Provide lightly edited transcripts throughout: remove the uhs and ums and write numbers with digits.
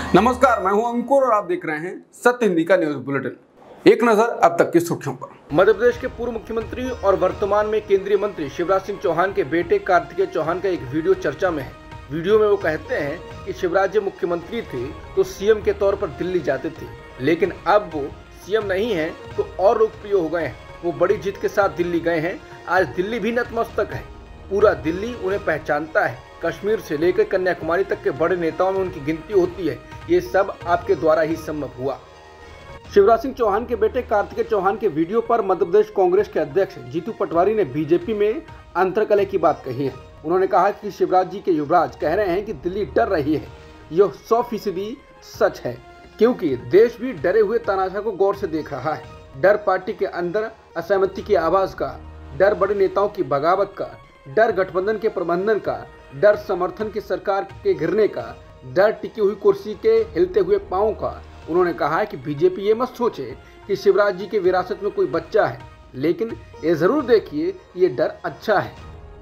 नमस्कार, मैं हूं अंकुर और आप देख रहे हैं सत्य हिंदी का न्यूज बुलेटिन। एक नजर अब तक की सुर्खियों पर। मध्य प्रदेश के पूर्व मुख्यमंत्री और वर्तमान में केंद्रीय मंत्री शिवराज सिंह चौहान के बेटे कार्तिकेय चौहान का एक वीडियो चर्चा में है। वीडियो में वो कहते हैं कि शिवराज जब मुख्यमंत्री थे तो सीएम के तौर पर दिल्ली जाते थे, लेकिन अब वो सीएम नहीं है तो और लोकप्रिय हो गए हैं। वो बड़ी जीत के साथ दिल्ली गए हैं। आज दिल्ली भी नतमस्तक है, पूरा दिल्ली उन्हें पहचानता है। कश्मीर से लेकर कन्याकुमारी तक के बड़े नेताओं में उनकी गिनती होती है। ये सब आपके द्वारा ही संभव हुआ। शिवराज सिंह चौहान के बेटे कार्तिकेय चौहान के वीडियो पर मध्य प्रदेश कांग्रेस के अध्यक्ष जीतू पटवारी ने बीजेपी में अंतरकलह की बात कही है। उन्होंने कहा कि शिवराज जी के युवराज कह रहे हैं कि दिल्ली डर रही है। यह 100% सच है, क्योंकि देश भी डरे हुए तानाशाह को गौर से देख रहा है। डर पार्टी के अंदर असहमति की आवाज का, डर बड़े नेताओं की बगावत का, डर गठबंधन के प्रबंधन का, डर समर्थन की सरकार के गिरने का, डर टिकी हुई कुर्सी के हिलते हुए पांव का। उन्होंने कहा है कि बीजेपी ये मत सोचे कि शिवराज जी के विरासत में कोई बच्चा है, लेकिन ये जरूर देखिए ये डर अच्छा है।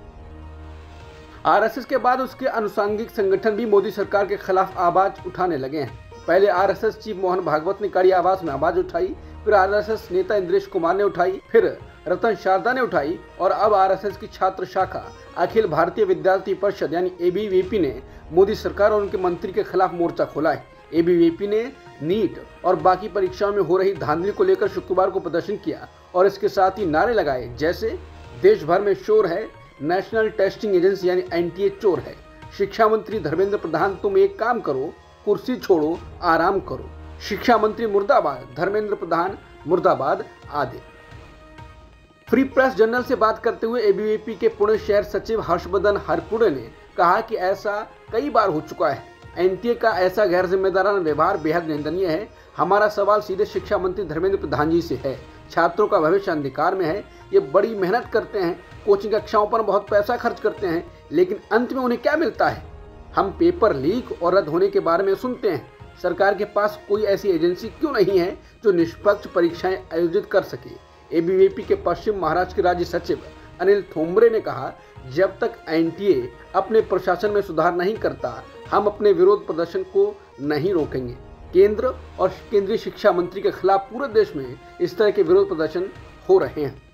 आरएसएस के बाद उसके अनुषंगिक संगठन भी मोदी सरकार के खिलाफ आवाज उठाने लगे हैं। पहले आरएसएस चीफ मोहन भागवत ने कड़ी आवाज में आवाज उठाई, फिर आरएसएस नेता इंद्रेश कुमार ने उठाई, फिर रतन शारदा ने उठाई और अब आरएसएस की छात्र शाखा अखिल भारतीय विद्यार्थी परिषद यानी एबीवीपी ने मोदी सरकार और उनके मंत्री के खिलाफ मोर्चा खोला है। एबीवीपी ने नीट और बाकी परीक्षाओं में हो रही धांधली को लेकर शुक्रवार को प्रदर्शन किया और इसके साथ ही नारे लगाए जैसे देश भर में शोर है, नेशनल टेस्टिंग एजेंसी यानी एनटीए चोर है, शिक्षा मंत्री धर्मेंद्र प्रधान तुम एक काम करो, कुर्सी छोड़ो आराम करो, शिक्षा मंत्री मुर्दाबाद, धर्मेंद्र प्रधान मुर्दाबाद आदि। फ्री प्रेस जर्नल से बात करते हुए एबीवीपी के पुणे शहर सचिव हर्षवर्धन हरपुड़े ने कहा कि ऐसा कई बार हो चुका है। एनटीए का ऐसा गैर जिम्मेदाराना व्यवहार बेहद निंदनीय है। हमारा सवाल सीधे शिक्षा मंत्री धर्मेंद्र प्रधान जी से है। छात्रों का भविष्य अंधकार में है। ये बड़ी मेहनत करते हैं, कोचिंग कक्षाओं पर बहुत पैसा खर्च करते हैं, लेकिन अंत में उन्हें क्या मिलता है? हम पेपर लीक और रद्द होने के बारे में सुनते हैं। सरकार के पास कोई ऐसी एजेंसी क्यों नहीं है जो निष्पक्ष परीक्षाएं आयोजित कर सके? एबीवीपी के पश्चिम महाराष्ट्र के राज्य सचिव अनिल थोम्बरे ने कहा, जब तक एनटीए अपने प्रशासन में सुधार नहीं करता, हम अपने विरोध प्रदर्शन को नहीं रोकेंगे। केंद्र और केंद्रीय शिक्षा मंत्री के खिलाफ पूरे देश में इस तरह के विरोध प्रदर्शन हो रहे हैं।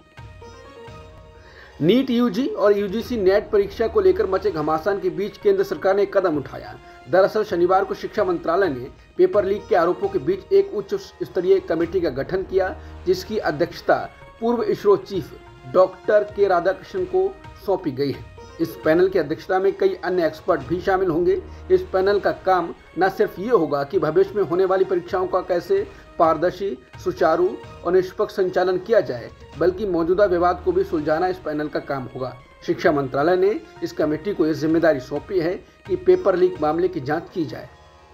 नीट यूजी और यूजीसी नेट परीक्षा को लेकर मचे घमासान के बीच केंद्र सरकार ने एक कदम उठाया। दरअसल शनिवार को शिक्षा मंत्रालय ने पेपर लीक के आरोपों के बीच एक उच्च स्तरीय कमेटी का गठन किया, जिसकी अध्यक्षता पूर्व इसरो चीफ डॉक्टर के राधाकृष्णन को सौंपी गई है। इस पैनल की अध्यक्षता में कई अन्य एक्सपर्ट भी शामिल होंगे। इस पैनल का काम न सिर्फ ये होगा कि भविष्य में होने वाली परीक्षाओं का कैसे पारदर्शी, सुचारू और निष्पक्ष संचालन किया जाए, बल्कि मौजूदा विवाद को भी सुलझाना इस पैनल का काम होगा। शिक्षा मंत्रालय ने इस कमेटी को यह जिम्मेदारी सौंपी है कि पेपर लीक मामले की जांच की जाए।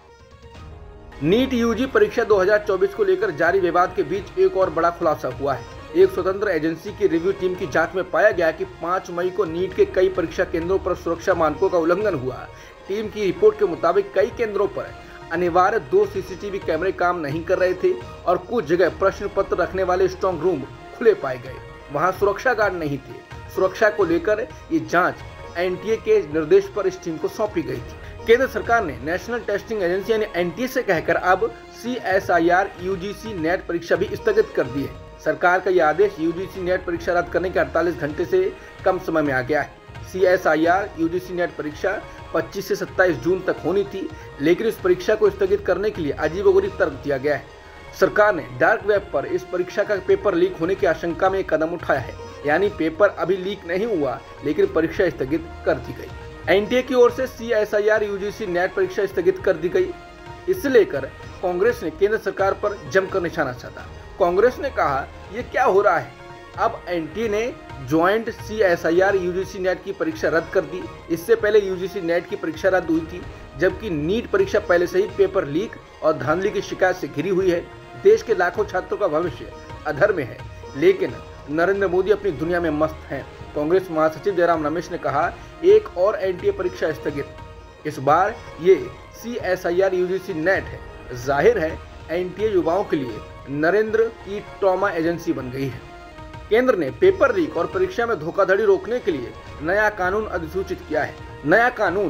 नीट यूजी परीक्षा 2024 को लेकर जारी विवाद के बीच एक और बड़ा खुलासा हुआ है। एक स्वतंत्र एजेंसी की रिव्यू टीम की जांच में पाया गया कि 5 मई को नीट के कई परीक्षा केंद्रों पर सुरक्षा मानकों का उल्लंघन हुआ। टीम की रिपोर्ट के मुताबिक कई केंद्रों पर अनिवार्य 2 सीसीटीवी कैमरे काम नहीं कर रहे थे और कुछ जगह प्रश्न पत्र रखने वाले स्ट्रांग रूम खुले पाए गए। वहां सुरक्षा गार्ड नहीं थे। सुरक्षा को लेकर ये जांच एनटीए के निर्देश पर इस टीम को सौंपी गई थी। केंद्र सरकार ने नेशनल टेस्टिंग एजेंसी यानी एनटीए से कहकर अब सीएसआईआर यूजीसी नेट परीक्षा भी स्थगित कर दी है। सरकार का यह आदेश यूजीसी नेट परीक्षा रद्द करने के 48 घंटे से कम समय में आ गया है। सीएसआईआर यूजीसी नेट परीक्षा 25 से 27 जून तक होनी थी, लेकिन इस परीक्षा को स्थगित करने के लिए अजीबोगरीब तर्क दिया गया है। सरकार ने डार्क वेब पर इस परीक्षा का पेपर लीक होने की आशंका में एक कदम उठाया है, यानी पेपर अभी लीक नहीं हुआ, लेकिन परीक्षा स्थगित कर दी गई। एनटीए की ओर से सीएसआईआर यूजीसी नेट परीक्षा स्थगित कर दी गई। इसे लेकर कांग्रेस ने केंद्र सरकार पर जमकर निशाना साधा। कांग्रेस ने कहा, ये क्या हो रहा है? अब एनटीए ने ज्वाइंट सीएसआईआर यूजीसी नेट की परीक्षा रद्द कर दी। इससे पहले यूजीसी नेट की परीक्षा रद्द हुई थी, जबकि नीट परीक्षा पहले से ही पेपर लीक और धांधली की शिकायत से घिरी हुई है। देश के लाखों छात्रों का भविष्य अधर में है, लेकिन नरेंद्र मोदी अपनी दुनिया में मस्त हैं। कांग्रेस महासचिव जयराम रमेश ने कहा, एक और एनटीए परीक्षा स्थगित। इस बार ये सीएसआईआर यूजीसी नेट है। जाहिर है एनटीए युवाओं के लिए नरेंद्र की ट्रॉमा एजेंसी बन गई है। केंद्र ने पेपर लीक और परीक्षा में धोखाधड़ी रोकने के लिए नया कानून अधिसूचित किया है। नया कानून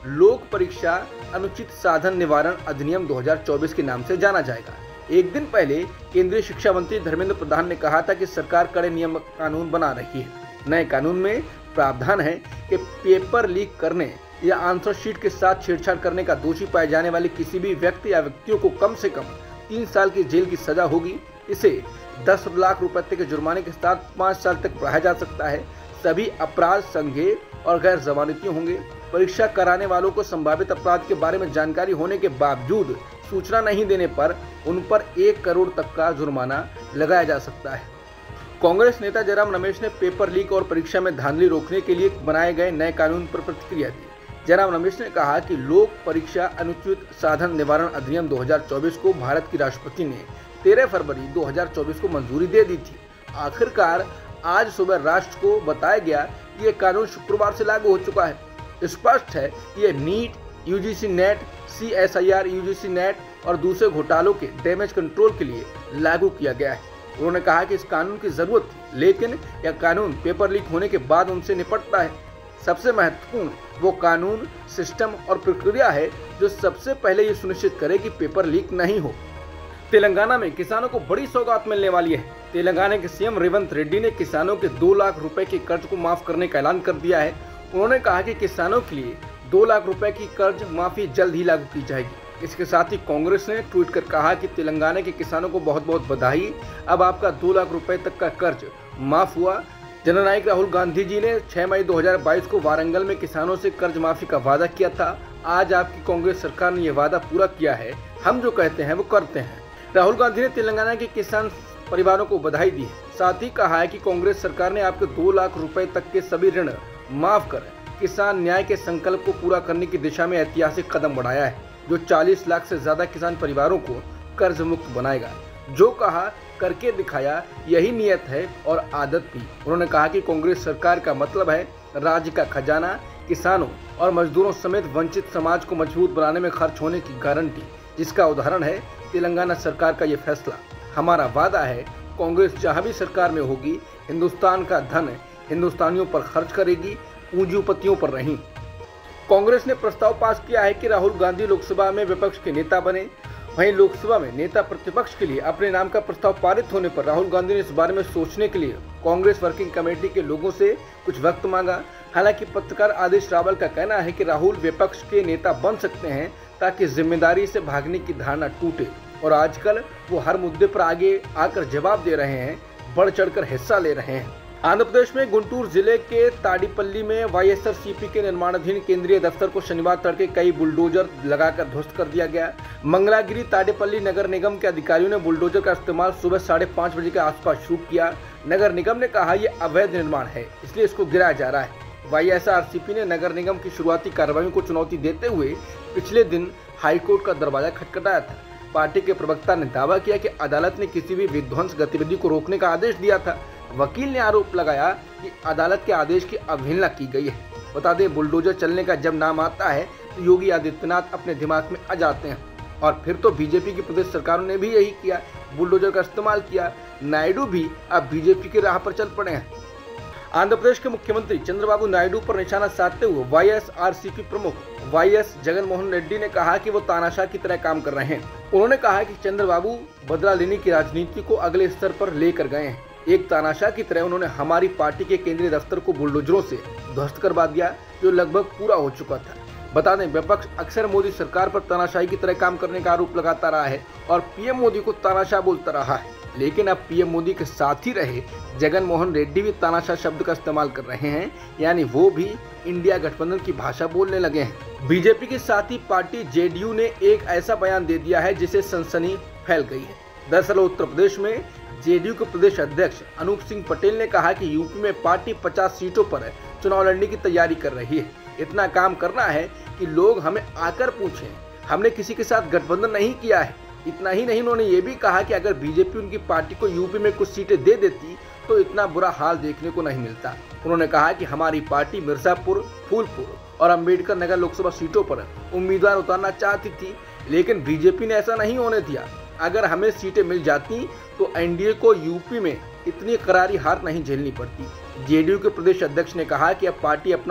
लोक परीक्षा अनुचित साधन निवारण अधिनियम 2024 के नाम से जाना जाएगा। एक दिन पहले केंद्रीय शिक्षा मंत्री धर्मेंद्र प्रधान ने कहा था कि सरकार कड़े नियम कानून बना रही है। नए कानून में प्रावधान है कि पेपर लीक करने या आंसर शीट के साथ छेड़छाड़ करने का दोषी पाए जाने वाले किसी भी व्यक्ति या व्यक्तियों को कम से कम 3 साल की जेल की सजा होगी। इसे 10 लाख रुपए तक के जुर्माने के साथ 5 साल तक बढ़ाया जा सकता है। सभी अपराध संज्ञेय और गैर जमानती होंगे। परीक्षा कराने वालों को संभावित अपराध के बारे में जानकारी होने के बावजूद सूचना नहीं देने पर उन पर 1 करोड़ तक का जुर्माना लगाया जा सकता है। कांग्रेस नेता जयराम रमेश ने पेपर लीक और परीक्षा में धांधली रोकने के लिए बनाए गए नए कानून पर प्रतिक्रिया दी। जयराम रमेश ने कहा कि लोक परीक्षा अनुचित साधन निवारण अधिनियम 2024 को भारत की राष्ट्रपति ने 13 फरवरी 2024 को मंजूरी दे दी थी। आखिरकार आज सुबह राष्ट्र को बताया गया कि यह कानून शुक्रवार से लागू हो चुका है। स्पष्ट है कि यह NEET, UGC NET, CSIR UGC NET और दूसरे घोटालों के डैमेज कंट्रोल के लिए लागू किया गया है। उन्होंने कहा कि इस कानून की जरूरत थी, लेकिन यह कानून पेपर लीक होने के बाद उनसे निपटता है। सबसे महत्वपूर्ण वो कानून, सिस्टम और प्रक्रिया है जो सबसे पहले ये सुनिश्चित करे कि पेपर लीक नहीं हो। तेलंगाना में किसानों को बड़ी सौगात मिलने वाली है। तेलंगाना के सीएम रेवंत रेड्डी ने किसानों के 2 लाख रुपए के कर्ज को माफ करने का ऐलान कर दिया है। उन्होंने कहा कि किसानों के लिए 2 लाख रुपए की कर्ज माफी जल्द ही लागू की जाएगी। इसके साथ ही कांग्रेस ने ट्वीट कर कहा कि तेलंगाना के किसानों को बहुत बहुत बधाई, अब आपका 2 लाख रुपए तक का कर्ज माफ हुआ। जननायक राहुल गांधी जी ने 6 मई 2022 को वारंगल में किसानों से कर्ज माफी का वादा किया था। आज आपकी कांग्रेस सरकार ने यह वादा पूरा किया है। हम जो कहते हैं वो करते हैं। राहुल गांधी ने तेलंगाना के किसान परिवारों को बधाई दी है। साथ ही कहा है कि कांग्रेस सरकार ने आपके 2 लाख रुपए तक के सभी ऋण माफ कर किसान न्याय के संकल्प को पूरा करने की दिशा में ऐतिहासिक कदम बढ़ाया है, जो 40 लाख से ज्यादा किसान परिवारों को कर्ज मुक्त बनाएगा। जो कहा करके दिखाया, यही नियत है और आदत भी। उन्होंने कहा कि कांग्रेस सरकार का मतलब है राज्य का खजाना किसानों और मजदूरों समेत वंचित समाज को मजबूत बनाने में खर्च होने की गारंटी, जिसका उदाहरण है तेलंगाना सरकार का ये फैसला। हमारा वादा है, कांग्रेस जहां भी सरकार में होगी, हिंदुस्तान का धन हिंदुस्तानियों पर खर्च करेगी, पूंजीपतियों पर नहीं। कांग्रेस ने प्रस्ताव पास किया है कि राहुल गांधी लोकसभा में विपक्ष के नेता बने। वहीं लोकसभा में नेता प्रतिपक्ष के लिए अपने नाम का प्रस्ताव पारित होने पर राहुल गांधी ने इस बारे में सोचने के लिए कांग्रेस वर्किंग कमेटी के लोगों से कुछ वक्त मांगा। हालांकि पत्रकार आदेश रावल का कहना है कि राहुल विपक्ष के नेता बन सकते हैं ताकि जिम्मेदारी से भागने की धारणा टूटे, और आजकल वो हर मुद्दे पर आगे आकर जवाब दे रहे हैं, बढ़ चढ़कर हिस्सा ले रहे हैं। आंध्र प्रदेश में गुंटूर जिले के ताडीपल्ली में YSRCP के निर्माणाधीन केंद्रीय दफ्तर को शनिवार तड़के कई बुलडोजर लगाकर ध्वस्त कर दिया गया। मंगलागिरी ताडीपल्ली नगर निगम के अधिकारियों ने बुलडोजर का इस्तेमाल सुबह 5:30 बजे के आसपास शुरू किया। नगर निगम ने कहा यह अवैध निर्माण है, इसलिए इसको गिराया जा रहा है। YSRCP ने नगर निगम की शुरुआती कार्रवाई को चुनौती देते हुए पिछले दिन हाईकोर्ट का दरवाजा खटखटाया था। पार्टी के प्रवक्ता ने दावा किया कि अदालत ने किसी भी विध्वंस गतिविधि को रोकने का आदेश दिया था। वकील ने आरोप लगाया कि अदालत के आदेश की अवहेलना की गई है। बता दें, बुलडोजर चलने का जब नाम आता है तो योगी आदित्यनाथ अपने दिमाग में आ जाते हैं, और फिर तो बीजेपी की प्रदेश सरकारों ने भी यही किया, बुलडोजर का इस्तेमाल किया। नायडू भी अब बीजेपी की राह पर चल पड़े हैं। आंध्र प्रदेश के मुख्यमंत्री चंद्रबाबू नायडू पर निशाना साधते हुए YSRCP प्रमुख YS जगनमोहन रेड्डी ने कहा कि वो तानाशाह की तरह काम कर रहे हैं। उन्होंने कहा कि चंद्रबाबू बदला लेने की राजनीति को अगले स्तर पर लेकर गए हैं। एक तानाशाह की तरह उन्होंने हमारी पार्टी के केंद्रीय दफ्तर को बुलडोजरों से ध्वस्त करवा दिया, जो लगभग पूरा हो चुका था। बता दें, विपक्ष अक्सर मोदी सरकार पर तानाशाही की तरह काम करने का आरोप लगाता रहा है और PM मोदी को तानाशाह बोलता रहा है, लेकिन अब PM मोदी के साथ ही रहे जगनमोहन रेड्डी भी तानाशाह शब्द का इस्तेमाल कर रहे हैं, यानी वो भी इंडिया गठबंधन की भाषा बोलने लगे हैं। बीजेपी के साथ ही पार्टी JDU ने एक ऐसा बयान दे दिया है जिससे सनसनी फैल गई है। दरअसल उत्तर प्रदेश में JDU के प्रदेश अध्यक्ष अनूप सिंह पटेल ने कहा कि यूपी में पार्टी 50 सीटों पर चुनाव लड़ने की तैयारी कर रही है। इतना काम करना है कि लोग हमें आकर पूछें, हमने किसी के साथ गठबंधन नहीं किया है। इतना ही नहीं, उन्होंने ये भी कहा कि अगर बीजेपी उनकी पार्टी को यूपी में कुछ सीटें दे देती तो इतना बुरा हाल देखने को नहीं मिलता। उन्होंने कहा कि हमारी पार्टी मिर्जापुर, फूलपुर और अंबेडकर नगर लोकसभा सीटों पर उम्मीदवार उतारना चाहती थी, लेकिन बीजेपी ने ऐसा नहीं होने दिया। अगर हमें सीटें मिल जाती तो NDA को यूपी में इतनी करारी हार नहीं झेलनी पड़ती। JDU के प्रदेश अध्यक्ष ने कहा कि अब पार्टी अपना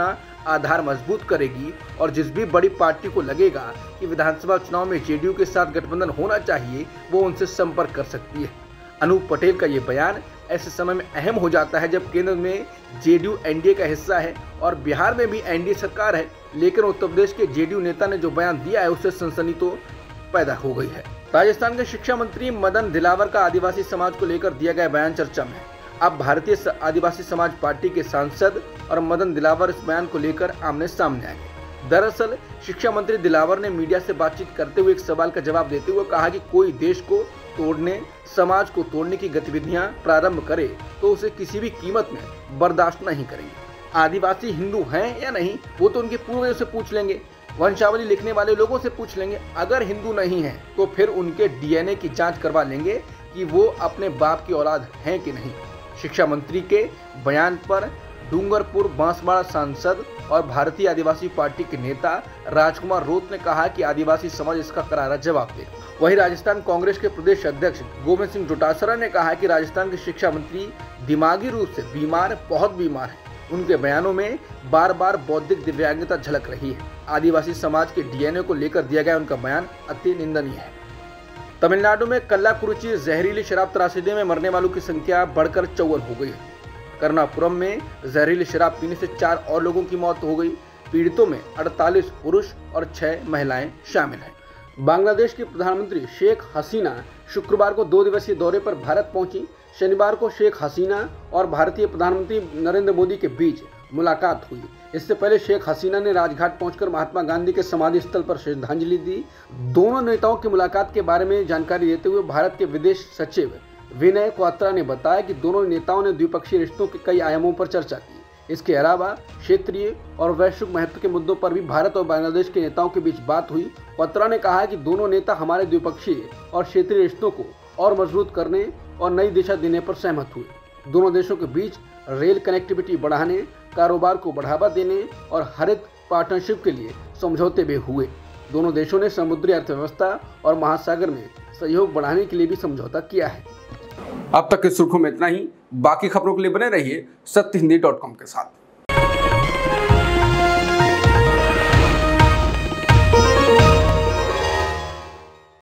आधार मजबूत करेगी और जिस भी बड़ी पार्टी को लगेगा कि विधानसभा चुनाव में जेडीयू के साथ गठबंधन होना चाहिए वो उनसे संपर्क कर सकती है। अनूप पटेल का ये बयान ऐसे समय में अहम हो जाता है जब केंद्र में जेडीयू एनडीए का हिस्सा है और बिहार में भी एनडीए सरकार है, लेकिन उत्तर प्रदेश के जेडीयू नेता ने जो बयान दिया है उससे सनसनी तो पैदा हो गई है। राजस्थान के शिक्षा मंत्री मदन दिलावर का आदिवासी समाज को लेकर दिया गया बयान चर्चा में है। अब भारतीय आदिवासी समाज पार्टी के सांसद और मदन दिलावर इस बयान को लेकर आमने सामने आए। दरअसल शिक्षा मंत्री दिलावर ने मीडिया से बातचीत करते हुए एक सवाल का जवाब देते हुए कहा कि कोई देश को तोड़ने, समाज को तोड़ने की गतिविधियां प्रारंभ करे तो उसे किसी भी कीमत में बर्दाश्त नहीं करेंगे। आदिवासी हिंदू हैं या नहीं वो तो उनके पूर्वजों से पूछ लेंगे, वंशावली लिखने वाले लोगों से पूछ लेंगे। अगर हिंदू नहीं है तो फिर उनके डीएनए की जांच करवा लेंगे कि वो अपने बाप की औलाद हैं कि नहीं। शिक्षा मंत्री के बयान पर डूंगरपुर बांसवाड़ा सांसद और भारतीय आदिवासी पार्टी के नेता राजकुमार रोत ने कहा कि आदिवासी समाज इसका करारा जवाब दे। वहीं राजस्थान कांग्रेस के प्रदेश अध्यक्ष गोविंद सिंह डोटासरा ने कहा कि राजस्थान के शिक्षा मंत्री दिमागी रूप से बहुत बीमार है। उनके बयानों में बार बार बौद्धिक दिव्यांगता झलक रही है। आदिवासी समाज के डीएनए को लेकर दिया गया उनका बयान अति निंदनीय है। तमिलनाडु में कल्लाकुरिची जहरीली शराब त्रासदी में मरने वालों की संख्या बढ़कर 54 हो गई है। करनापुरम में जहरीली शराब पीने से 4 और लोगों की मौत हो गई। पीड़ितों में 48 पुरुष और 6 महिलाएं शामिल हैं। बांग्लादेश की प्रधानमंत्री शेख हसीना शुक्रवार को 2 दिवसीय दौरे पर भारत पहुंची। शनिवार को शेख हसीना और भारतीय प्रधानमंत्री नरेंद्र मोदी के बीच मुलाकात हुई। इससे पहले शेख हसीना ने राजघाट पहुंचकर महात्मा गांधी के समाधि स्थल पर श्रद्धांजलि दी। दोनों नेताओं की मुलाकात के बारे में जानकारी देते हुए भारत के विदेश सचिव विनय क्वात्रा ने बताया कि दोनों नेताओं ने द्विपक्षीय रिश्तों के कई आयामों पर चर्चा की। इसके अलावा क्षेत्रीय और वैश्विक महत्व के मुद्दों पर भी भारत और बांग्लादेश के नेताओं के बीच बात हुई। क्वात्रा ने कहा कि दोनों नेता हमारे द्विपक्षीय और क्षेत्रीय रिश्तों को और मजबूत करने और नई दिशा देने पर सहमत हुए। दोनों देशों के बीच रेल कनेक्टिविटी बढ़ाने, कारोबार को बढ़ावा देने और हरित पार्टनरशिप के लिए समझौते भी हुए। दोनों देशों ने समुद्री अर्थव्यवस्था और महासागर में सहयोग बढ़ाने के लिए भी समझौता किया है। अब तक की सुर्खियों में इतना ही। बाकी खबरों के लिए बने रहिए सत्यहिंदी.com के साथ।